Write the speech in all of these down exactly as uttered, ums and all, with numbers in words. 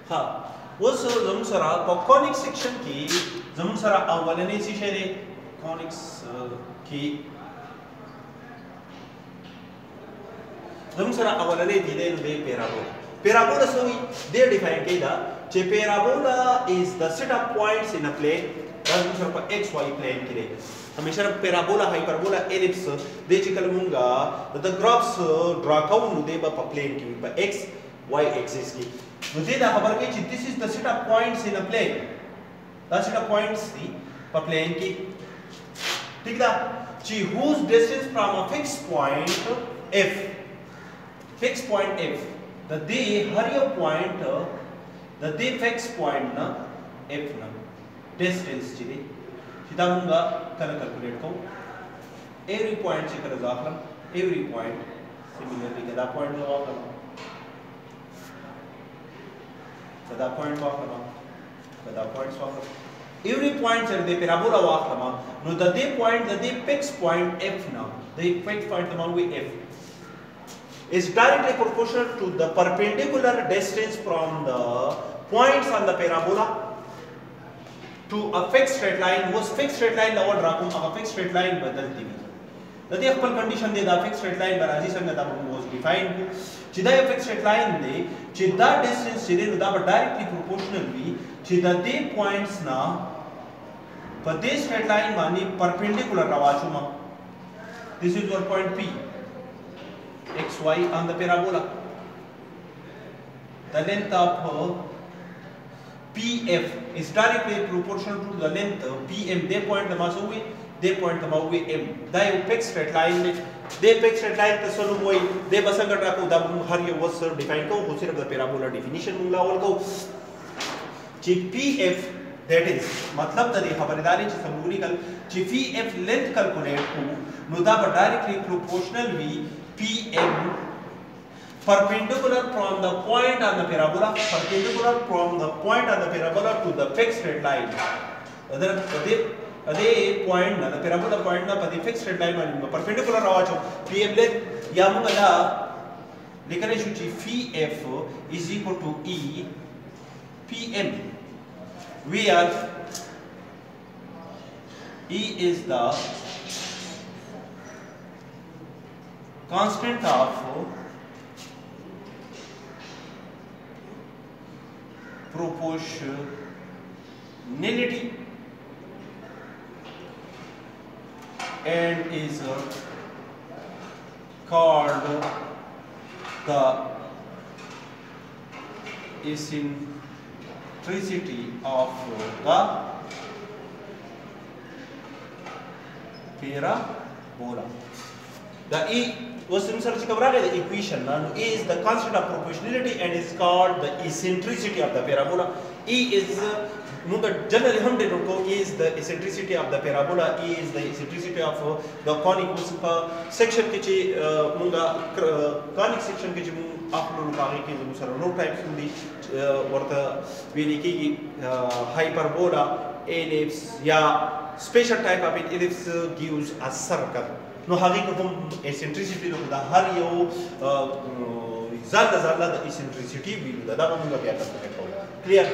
ها اوس زموږ سره په کونیک سیکشن کې زموږ سره اولنې څه شی دی کونیکس کې زموږ سره اولنې دی نو دی پیرابولا پیرابولا څه وایي دی ډیفاین کوي دا چې پیرابولا از د سیټ اف پوینټس ان ا پلین دا زموږ سره په ایکس واي پلین کې دی همیشه پیرابولا هایپربولا الیپس دی چې کله مونږه د ګرافس ډرا کوو نو دی به په پلین کې وي په ایکس واي ایکسس کې نو دې دا خبر کوي چې this is the set of points in a plane دا set of points دي په plane کې ٹھیک ده چې whose distance from a fixed point f fixed point f د دې هر یو پوینټ د دې fixed point نه f نه distance چې دی چې دا موږ کله کیلکولیټ کوو every point چې کله ځاخلم every point similarly دا پوینټ نو واخلم دا پوینټ واخلم دا پوینټس واخلم every point چې د پیرابولا واخلم نو د دې پوینټ د دې فکس پوینټ f نه د فکس پوینټ نوم وی f is directly proportional to the perpendicular distance from the points on the parabola to a fixed straight line was fixed straight line لور راکوم هغه fixed straight line بدل دی د دې خپل کنډیشن دی دا fixed straight line برازي څنګه دا موږ ډیفاین چې دا یو fixed straight line دی چې دا ډیسټنس چې دی نو دا به ډایرکټلی پروپورشنل وي چې د دې پوینټس نه په دې straight line باندې پرپینډیکولر راواچوم this is your point p xy on the parabola the length of pf is directly proportional to the length pm they point the mass away they point the away m دا یو fixed straight line دی د fixed straight line ته څه نوم وایي د بسنګ راکو دا هر یو وس ډیفاین کوو خو صرف د پیرابولا ډیفینیشن موږ لاول کوو چې pf that is مطلب د دې خبرداري چې سموري کل چې pf length کیلکولیټ کوو نو دا به ډایرکټلی پروپورشنل وي pm perpendicular from the point on the parabola perpendicular from the point on the parabola to the fixed straight line other अदे point ना parabola point ना पदी fix straight line में perpendicular रावाचो pm ले या मुगला लेकने शुची pf is equal to e pm where e is the constant of proportionality and is uh, called the eccentricity of the parabola. The E was in search of the equation now E is the constant of proportionality and is called the eccentricity of the parabola. E is uh, generally hum denote ko is the eccentricity of the parabola e is the eccentricity of the conic section ke chi munga conic section ke chi mu aflo kage ke mu sara no types undi warta veli ki hyperbola ellipse ya special type of ellipse gives a circle no hage ko hum eccentricity no da har yo zalla zalla the eccentricity will da da munga bya karta hai clear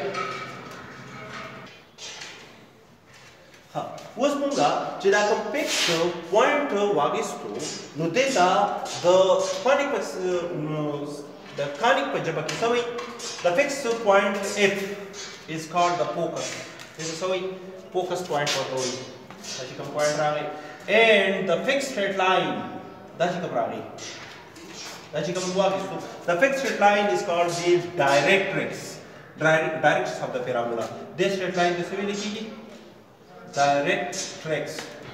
ها اوس مونږه چې دا کوم فکس پوینټ واغستو نو دتا د کونیک د کونیک په جبه کې سوي د فکس پوینټ f is called the focus this is سوي focus point ورته وي چې کوم پوینټ راغی and the fixed straight line دا چې کوم راغی دا چې کوم واغستو the fixed straight line is called the directrix directrix of the parabola this straight line د څه ویل کیږي directrix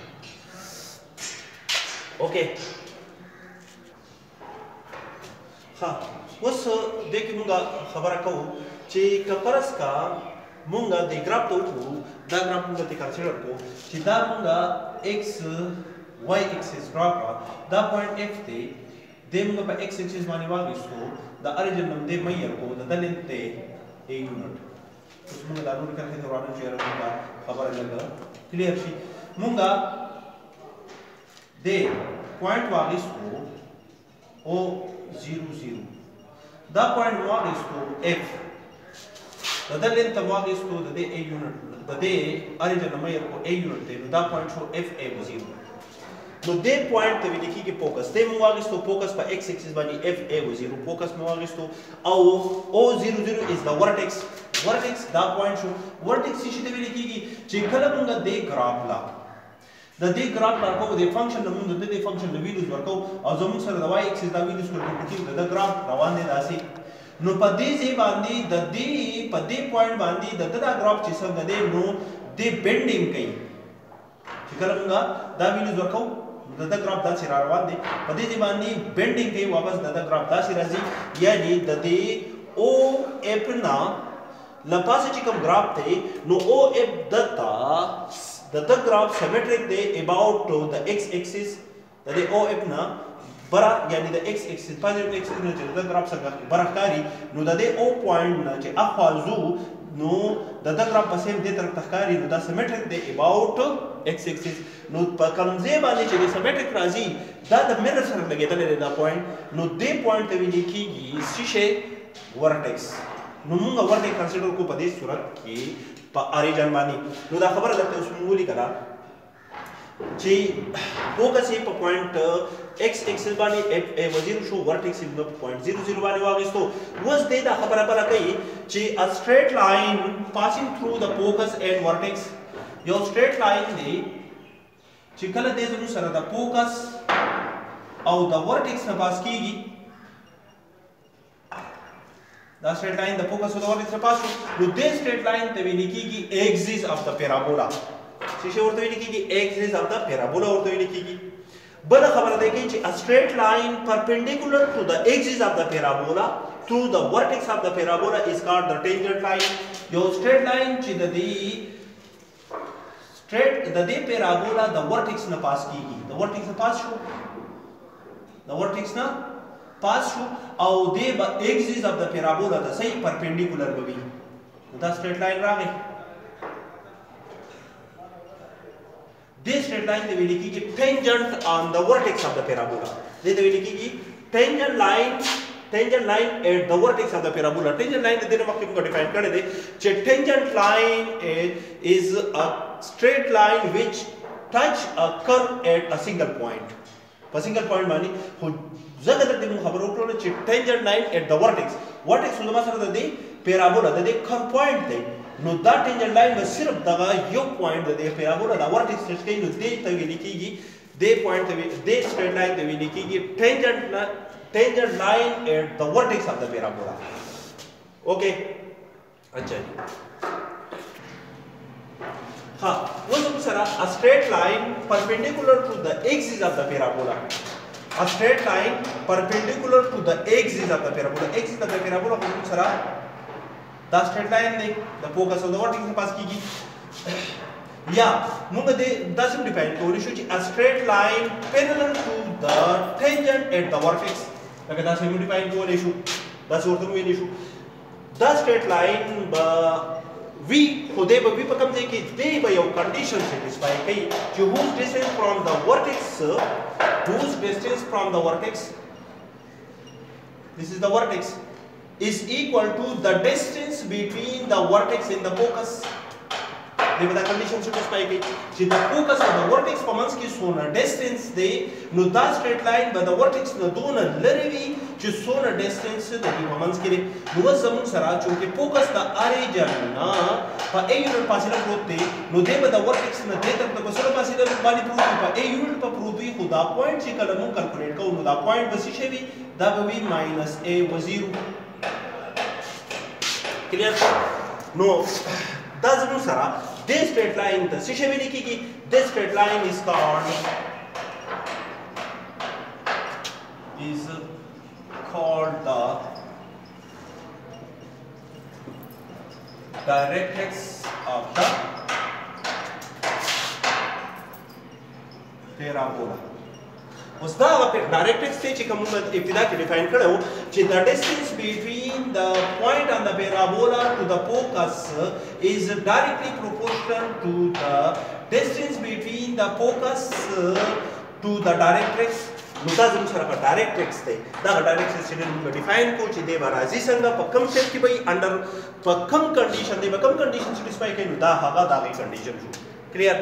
okay ها اوس دغه موږ خبره کوو چې کپرس کا موږ د ګراف ته وګورو دا ګراف موږ ته کنسیډر کوو چې دا موږ x y axis ګراف دا پوینټ f ته د موږ په x axis باندې واغښتو دا اوريجن نوم دې مې ورکو د دلته ته a unit اوس موږ دا نور کړه ته ورانه چې راځي خبره لګا clear شي مونږه د پوینټ واغښتو او zero zero دا پوینټ واغښتو f د د لین ته واغستو د دې a یونټ د دې اریجن نمبر کو a یونټ دی نو دا پوینټ شو اف a و زیرو نو دې پوینټ ته ویل کېږي فوکس ته مو واغستو فوکس په x اکسس باندې اف a و زیرو فوکس مو واغستو او o زیرو زیرو از د ورټکس ورټکس دا پوینټ شو ورټکس څه ته ویل کېږي چې کله موږ دې ګراف لا د دې ګراف ورکو د فنکشن نمون د دې فنکشن د ویډیوز ورکو او زموږ سره د وای اکسس دا ویډیوز کوټی د ګراف روان دي داسي نو په دې ځای باندې د دې په دې پوینټ باندې د دا ګراف چې څنګه دی نو دې بینډینګ کوي چې کله موږ دا ویډیوز ورکو د دا ګراف داسې را روان دي په دې ځای باندې بینډینګ کوي واپس د دا ګراف داسې راځي یعنی د دې او اف نا لپاسه چې کوم ګراف دی نو او اف دتا the the graph symmetric day about to the x axis the day o f na bara yani the x axis positive x axis no the graph څنګه bara کاری نو the day o point na چې اخوازو نو the the graph په سیم دې طرف تخکاری نو دا symmetric day about x axis نو په کومځه باندې چې symmetric راځي دا د mirror سره لګیدل دا point نو دې point ته ویل کېږي شیشه ورټکس نو موږ ورټکس کنسیډر کو په دې صورت کې په اریجن باندې نو دا خبره درته اوس موږ ولیکله چې فوکس یې په پوینټ x اکسس باندې اف ا وزیر شو ورټکس یې په پوینټ صفر صفر باندې واغستو اوس دې دا خبره بل کوي چې a straight line passing through the focus and vertex یو straight line دی چې کله دې زموږ سره د فوکس او د ورټکس نه پاس کیږي دا straight line the focus of the vertex نه پاس نو دې straight line ته ویل کېږي axis of the parabola چې شی ورته ویل کېږي axis of the parabola ورته ویل کېږي بل خبره ده چې a straight line perpendicular to the axis of the parabola through the vertex of the parabola is called the tangent line یو straight line چې د دې straight د دې parabola د vertex نه پاس کیږي د vertex نه پاس شو د vertex نه پاس شو او دې به axis of the parabola د صحیح perpendicular به وي دا straight line راغی دې straight line ته ویل کېږي tangent on the vertex of the parabola دې ته ویل کېږي tangent line tangent line at the vertex of the parabola tangent line د دې مخکې موږ ډیفاین کړی دی چې tangent line is a straight line which touch a curve at a single point په single point باندې خو زګه د دې خبرو کړو چې tangent line at the vertex vertex نو مثلا د دې parabola د دې curve point دی نو دا tangent line به صرف دغه یو point د دې parabola د vertex ټچ کوي نو دې ته ویل کېږي دې point ته دې straight line ته ویل کېږي tangent tangent line at the vertex of the parabola okay اچھا ها وزم سره a straight line perpendicular to the axis of the parabola a straight line perpendicular to the axis of the parabola axis of the parabola وزم سره دا straight line دی د focus of the vertex نه پاس کیږي یا موږ دې داسې ډیفاین کولی شو چې a straight line parallel to the tangent at the vertex لکه داسې موږ ډیفاین کولی شو داسې ورته ویلی شو دا straight line به وی خو دې به وی په کوم ځای کې دې به یو کنډیشن سیټیسفای کوي چې whose distance from the vertex whose distance from the vertex this is the vertex is equal to the distance between the vertex and the focus دې به دا کنډیشن سیټیسفای کوي چې د فوکس او د ورټکس په منځ کې څونه ډیسټنس دی نو دا straight line به د ورټکس نه دونه لرې وي چې څونه ډیسټنس د دې په منځ کې دی نو اوس زموږ سره چونکې فوکس د اریجن نه په a یونټ فاصله پروت دی نو دې به د ورټکس نه دې طرف ته په څونه فاصله باندې پروت وي په a یونټ په پروت وي خو دا پوینټ چې کله موږ کلکولیټ کوو نو دا پوینټ به څه شی وي دا به وي ماینس a و زیرو کلیر نو دا زموږ سره this straight line the څه شی ویل کېږي this straight line is called is called the directrix of the parabola اوس دا هغه ډایرکټریکس دی چې کوم ابتدا کې ډیفاین کړو چې the distance between the point on the parabola to the focus is directly proportional to the distance between the focus to the directrix نو دا زموږ سره ډایرکټ ایکس دی دا ډایرکټ ایکس چې موږ ډیفاین کو چې دی به راځي څنګه په کوم شیپ کې به انډر په کوم کنډیشن دی په کوم کنډیشن سټیسفای کوي نو دا هغه دا غي کنډیشن شو کلیئر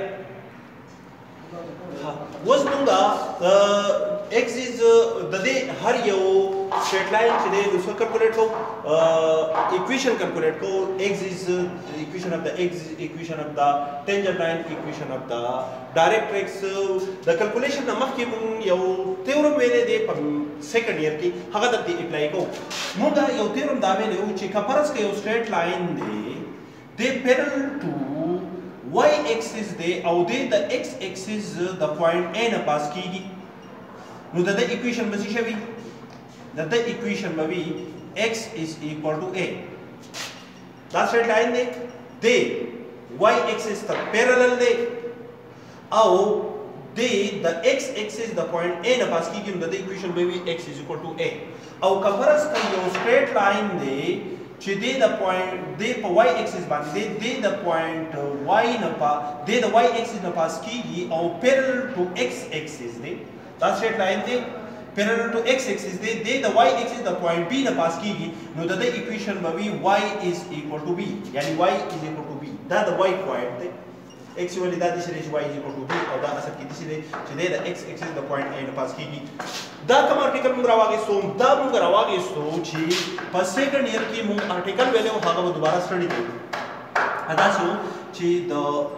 اوس موږ x is د دې هر یو straight line چې دی نو څه کیلکولیټ کوو equation کیلکولیټ کوو x is equation of the x is equation of the tangent line equation of the directrix د کیلکولیشن نه مخکې موږ یو تیورم ویلې دی په سیکنډ ایئر کې هغه درته اپلای کوو موږ یو تیورم دا ویلې و چې کفرس کې یو straight line دی دی parallel to y axis دی او دی د x axis د پوینټ a نه پاس کیږي نو د دې equation به څه شي د دې equation به وي x is equal to a دا straight line دی دی y axis ته parallel دی او دی د x axis د پوینټ a نه پاس کیږي نو د دې equation به وي x is equal to a او کفرس کې یو straight line دی چې دی د پوینټ دی په y axis باندې دی دی د پوینټ y نه پا دی د y axis نه پاس کیږي او parallel to x axis دی دا straight line دی parallel to x axis دی دی د y axis د پوینټ b نه پاس کیږي نو د دې equation به وي y is equal to b یعنی y is equal to b دا د y پوینټ دی x ولې دا د شری y is equal to b او دا اصل کې د شری چې دی د x axis د پوینټ a نه پاس کیږي دا کوم ارټیکل موږ راوغېستو دا موږ راوغېستو چې په سیکنډ ایئر کې موږ ارټیکل ویلو هغه به دوباره سټډي کوو دا څه چې د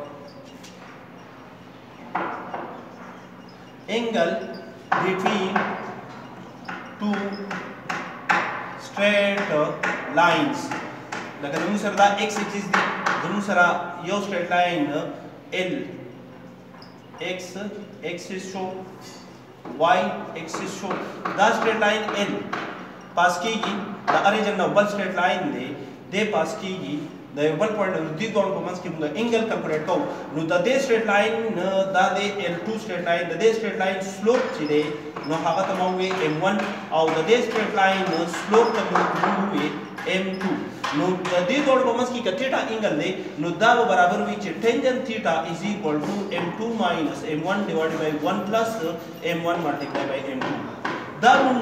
angle between two straight lines لکه زموږ سره دا x axis دی زموږ سره یو straight line L x axis شو y axis شو دا straight line L پاس کیږي دا اریجن نو بل straight line دی د پاس کیږي د یو بل پوینټ د دې دوه په منځ کې موږ انګل کیلکولیټ کوو نو د دې straight line دا د L two straight line د دې straight line سلوپ چې دی نو هغه ته موږ m one او د دې straight line سلوپ ته موږ m two نو د دې دوه په منځ کې کټیټا انګل دی نو دا به برابر وي چې ټینجن تھیټا از ایکوال ټو m two minus m one divided by one plus m one multiplied by m two دا موږ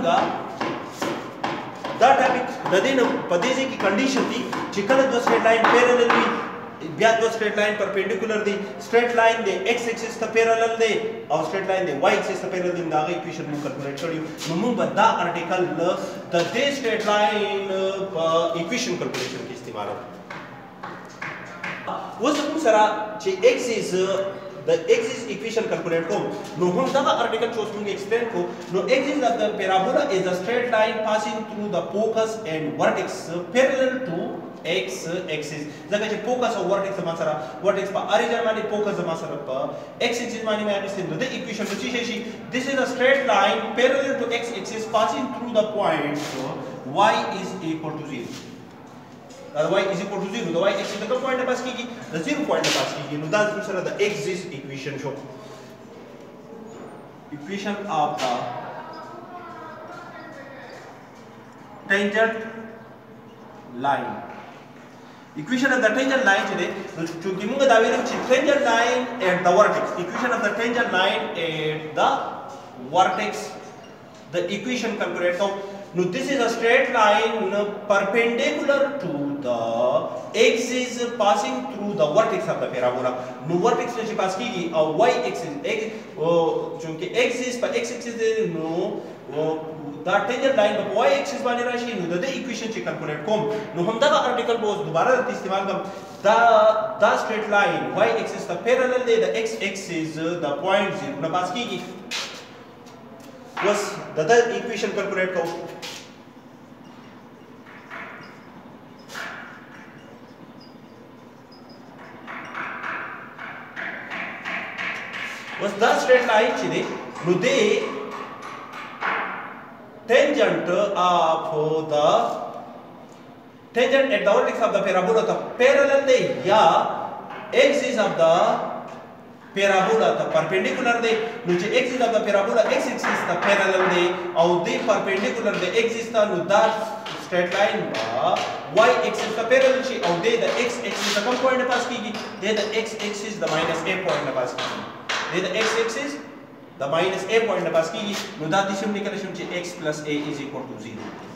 دا ټاپک د دې نه په دې کې کنډیشن دي چې کله دوه straight line parallel وي بیا دوه straight line perpendicular دي straight line دی x axis ته parallel دی او straight line دی y axis ته parallel دی دا غي equation موږ کیلکولیټ کړیو نو موږ به دا ارټیکل د دې straight line په equation کیلکولیشن کې استعمالو اوس موږ سره چې x is the x is equation calculate کوم نو هم دا ارټیکل چې اوس موږ ایکسپلین کو نو x is of the parabola is a straight line passing through the focus and vertex parallel to x axis ځکه چې focus او vertex ما سره vertex په origin باندې focus ما سره په x axis باندې مې اخیستل نو د equation په څه شي this is a straight line parallel to x axis passing through the point y is equal to zero دا y is equal to zero دا y axis د کوم پوینټ نه پاس کیږي د zero پوینټ نه پاس کیږي نو دا زموږ سره د axis equation شو equation of the tangent line equation of the tangent line چې دی نو چې موږ دا ویلو چې tangent line at the vertex equation of the tangent line at the vertex the equation calculate کوو no this is a straight line perpendicular to the axis passing through the vertex of the parabola no vertex ne pass kigi or y axis x chunki axis pa x axis no da tangent line pa y axis bani rashi no the equation che calculate kom no hum da article both dobara istemal kam da da straight line y axis the parallel de the x axis the point zero na pass kigi was the the equation calculate ko was the straight line چې دی نو دی tangent of the tangent at the vertex of the parabola the parallel دی یا axis of the parabola the perpendicular دی نو چې axis of the parabola x axis the parallel دی او دی perpendicular دی axis ته نو دا straight line با y axis ته parallel شي او دی د x axis ته کوم پوینټ پاس کیږي دی د x axis د minus a پوینټ پاس کیږي دی د x axis د ماینس a پوینټ نه پاس کیږي نو دا د شم لیکل شم چې x plus a is equal to zero